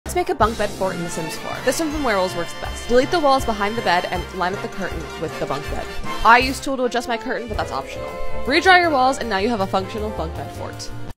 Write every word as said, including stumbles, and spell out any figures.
Let's make a bunk bed fort in The Sims four. This one from Werewolves works the best. Delete the walls behind the bed and line up the curtain with the bunk bed. I use tool to adjust my curtain, but that's optional. Redraw your walls and now you have a functional bunk bed fort.